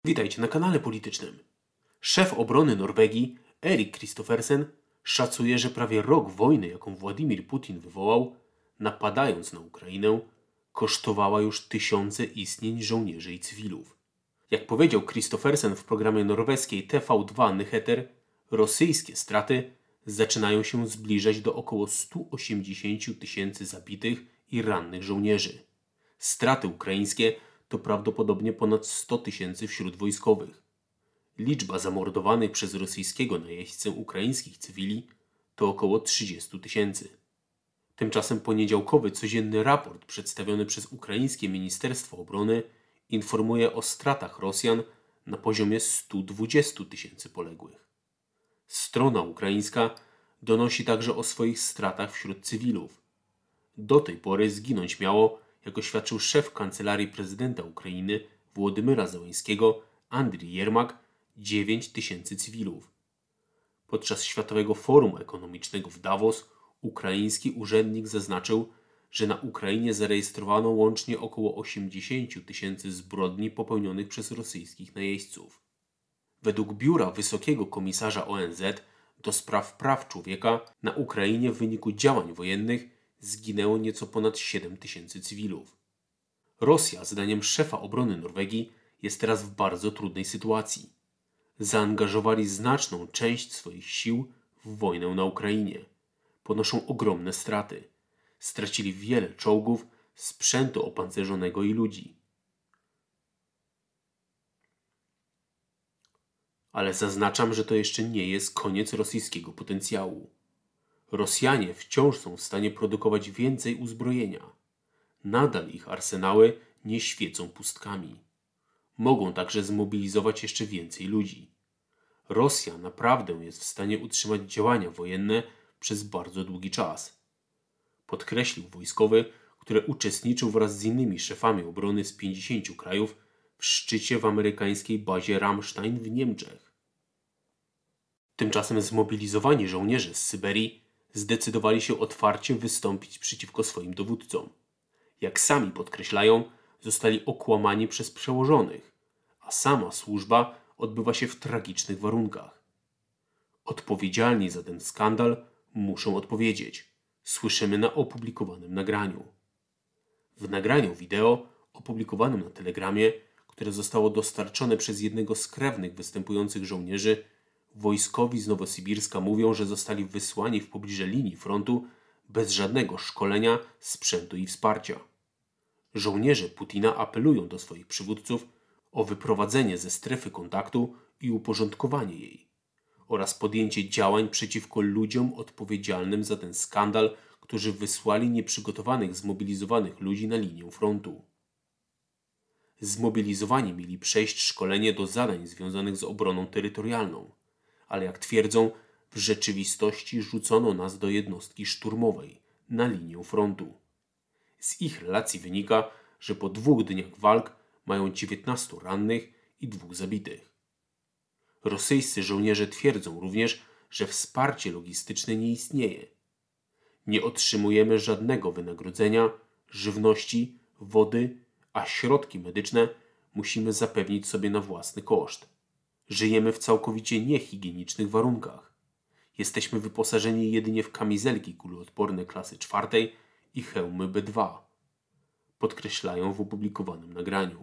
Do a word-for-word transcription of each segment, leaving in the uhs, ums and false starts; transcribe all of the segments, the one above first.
Witajcie na kanale politycznym. Szef obrony Norwegii, Erik Kristoffersen, szacuje, że prawie rok wojny, jaką Władimir Putin wywołał, napadając na Ukrainę, kosztowała już tysiące istnień żołnierzy i cywilów. Jak powiedział Kristoffersen w programie norweskiej T V dwa Nyheter, rosyjskie straty zaczynają się zbliżać do około stu osiemdziesięciu tysięcy zabitych i rannych żołnierzy. Straty ukraińskie to prawdopodobnie ponad sto tysięcy wśród wojskowych. Liczba zamordowanych przez rosyjskiego najeźdźcę ukraińskich cywili to około trzydzieści tysięcy. Tymczasem poniedziałkowy codzienny raport przedstawiony przez ukraińskie Ministerstwo Obrony informuje o stratach Rosjan na poziomie stu dwudziestu tysięcy poległych. Strona ukraińska donosi także o swoich stratach wśród cywilów. Do tej pory zginąć miało, jak oświadczył szef Kancelarii Prezydenta Ukrainy Włodymyra Zełenskiego Andrii Jermak, dziewięć tysięcy cywilów. Podczas Światowego Forum Ekonomicznego w Davos ukraiński urzędnik zaznaczył, że na Ukrainie zarejestrowano łącznie około osiemdziesiąt tysięcy zbrodni popełnionych przez rosyjskich najeźdźców. Według Biura Wysokiego Komisarza O N Z do spraw praw człowieka na Ukrainie w wyniku działań wojennych zginęło nieco ponad siedem tysięcy cywilów. Rosja, zdaniem szefa obrony Norwegii, jest teraz w bardzo trudnej sytuacji. Zaangażowali znaczną część swoich sił w wojnę na Ukrainie. Ponoszą ogromne straty. Stracili wiele czołgów, sprzętu opancerzonego i ludzi. Ale zaznaczam, że to jeszcze nie jest koniec rosyjskiego potencjału. Rosjanie wciąż są w stanie produkować więcej uzbrojenia. Nadal ich arsenały nie świecą pustkami. Mogą także zmobilizować jeszcze więcej ludzi. Rosja naprawdę jest w stanie utrzymać działania wojenne przez bardzo długi czas. Podkreślił wojskowy, który uczestniczył wraz z innymi szefami obrony z pięćdziesięciu krajów w szczycie w amerykańskiej bazie Ramstein w Niemczech. Tymczasem zmobilizowani żołnierze z Syberii zdecydowali się otwarcie wystąpić przeciwko swoim dowódcom. Jak sami podkreślają, zostali okłamani przez przełożonych, a sama służba odbywa się w tragicznych warunkach. Odpowiedzialni za ten skandal muszą odpowiedzieć. Słyszymy na opublikowanym nagraniu. W nagraniu wideo opublikowanym na Telegramie, które zostało dostarczone przez jednego z krewnych występujących żołnierzy, wojskowi z Nowosybirska mówią, że zostali wysłani w pobliże linii frontu bez żadnego szkolenia, sprzętu i wsparcia. Żołnierze Putina apelują do swoich przywódców o wyprowadzenie ze strefy kontaktu i uporządkowanie jej oraz podjęcie działań przeciwko ludziom odpowiedzialnym za ten skandal, którzy wysłali nieprzygotowanych, zmobilizowanych ludzi na linię frontu. Zmobilizowani mieli przejść szkolenie do zadań związanych z obroną terytorialną, ale jak twierdzą, w rzeczywistości rzucono nas do jednostki szturmowej na linię frontu. Z ich relacji wynika, że po dwóch dniach walk mają dziewiętnastu rannych i dwóch zabitych. Rosyjscy żołnierze twierdzą również, że wsparcie logistyczne nie istnieje. Nie otrzymujemy żadnego wynagrodzenia, żywności, wody, a środki medyczne musimy zapewnić sobie na własny koszt. Żyjemy w całkowicie niehigienicznych warunkach. Jesteśmy wyposażeni jedynie w kamizelki kuloodporne klasy czwartej i hełmy B dwa. Podkreślają w opublikowanym nagraniu.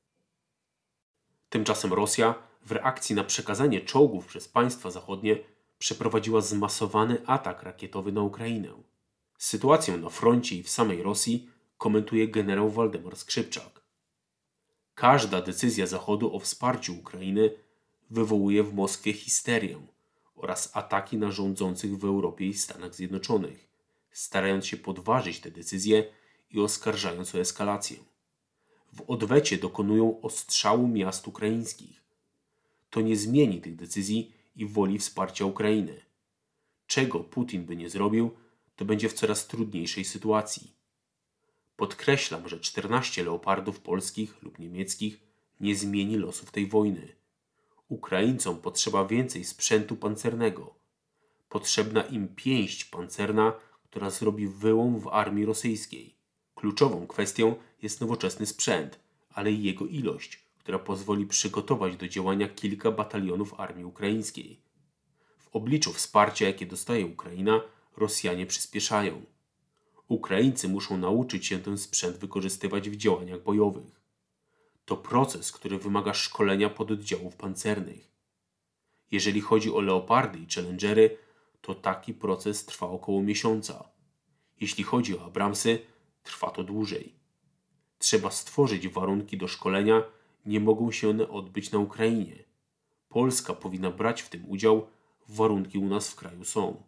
Tymczasem Rosja w reakcji na przekazanie czołgów przez państwa zachodnie przeprowadziła zmasowany atak rakietowy na Ukrainę. Sytuację na froncie i w samej Rosji komentuje generał Waldemar Skrzypczak. Każda decyzja Zachodu o wsparciu Ukrainy wywołuje w Moskwie histerię oraz ataki na rządzących w Europie i Stanach Zjednoczonych, starając się podważyć te decyzje i oskarżając o eskalację. W odwecie dokonują ostrzału miast ukraińskich. To nie zmieni tych decyzji i woli wsparcia Ukrainy. Czego Putin by nie zrobił, to będzie w coraz trudniejszej sytuacji. Podkreślam, że czternaście leopardów polskich lub niemieckich nie zmieni losów tej wojny. Ukraińcom potrzeba więcej sprzętu pancernego. Potrzebna im pięść pancerna, która zrobi wyłom w armii rosyjskiej. Kluczową kwestią jest nowoczesny sprzęt, ale i jego ilość, która pozwoli przygotować do działania kilka batalionów armii ukraińskiej. W obliczu wsparcia, jakie dostaje Ukraina, Rosjanie przyspieszają. Ukraińcy muszą nauczyć się ten sprzęt wykorzystywać w działaniach bojowych. To proces, który wymaga szkolenia pododdziałów pancernych. Jeżeli chodzi o Leopardy i Challengery, to taki proces trwa około miesiąca. Jeśli chodzi o Abramsy, trwa to dłużej. Trzeba stworzyć warunki do szkolenia, nie mogą się one odbyć na Ukrainie. Polska powinna brać w tym udział, warunki u nas w kraju są.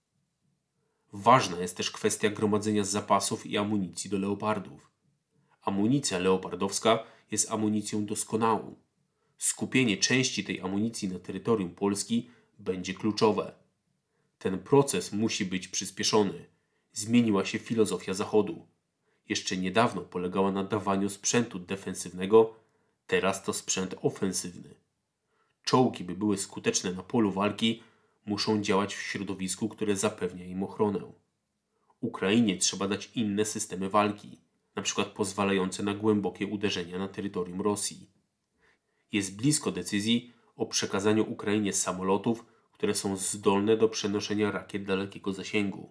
Ważna jest też kwestia gromadzenia zapasów i amunicji do Leopardów. Amunicja leopardowska jest amunicją doskonałą. Skupienie części tej amunicji na terytorium Polski będzie kluczowe. Ten proces musi być przyspieszony. Zmieniła się filozofia Zachodu. Jeszcze niedawno polegała na dawaniu sprzętu defensywnego, teraz to sprzęt ofensywny. Czołgi, by były skuteczne na polu walki, muszą działać w środowisku, które zapewnia im ochronę. Ukrainie trzeba dać inne systemy walki, np. pozwalające na głębokie uderzenia na terytorium Rosji. Jest blisko decyzji o przekazaniu Ukrainie samolotów, które są zdolne do przenoszenia rakiet dalekiego zasięgu.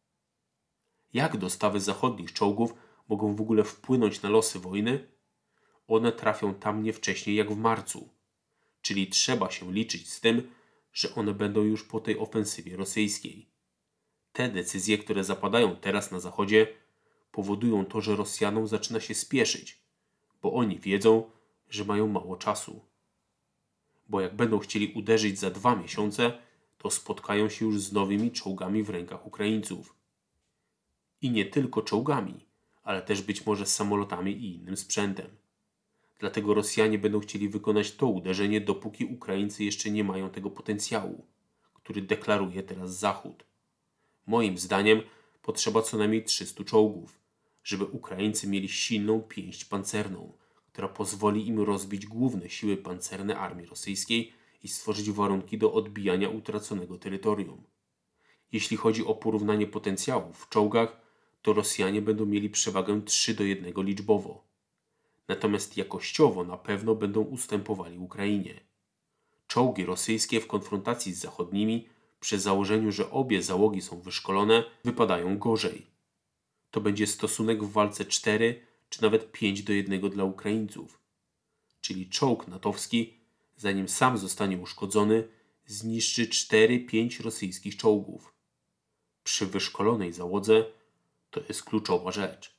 Jak dostawy zachodnich czołgów mogą w ogóle wpłynąć na losy wojny? One trafią tam nie wcześniej jak w marcu, czyli trzeba się liczyć z tym, że one będą już po tej ofensywie rosyjskiej. Te decyzje, które zapadają teraz na Zachodzie, powodują to, że Rosjanom zaczyna się spieszyć, bo oni wiedzą, że mają mało czasu. Bo jak będą chcieli uderzyć za dwa miesiące, to spotkają się już z nowymi czołgami w rękach Ukraińców. I nie tylko czołgami, ale też być może samolotami i innym sprzętem. Dlatego Rosjanie będą chcieli wykonać to uderzenie, dopóki Ukraińcy jeszcze nie mają tego potencjału, który deklaruje teraz Zachód. Moim zdaniem potrzeba co najmniej trzystu czołgów, żeby Ukraińcy mieli silną pięść pancerną, która pozwoli im rozbić główne siły pancerne armii rosyjskiej i stworzyć warunki do odbijania utraconego terytorium. Jeśli chodzi o porównanie potencjałów w czołgach, to Rosjanie będą mieli przewagę trzy do jednego liczbowo. Natomiast jakościowo na pewno będą ustępowali Ukrainie. Czołgi rosyjskie w konfrontacji z zachodnimi, przy założeniu, że obie załogi są wyszkolone, wypadają gorzej. To będzie stosunek w walce cztery czy nawet pięć do jednego dla Ukraińców. Czyli czołg natowski, zanim sam zostanie uszkodzony, zniszczy cztery pięć rosyjskich czołgów. Przy wyszkolonej załodze to jest kluczowa rzecz.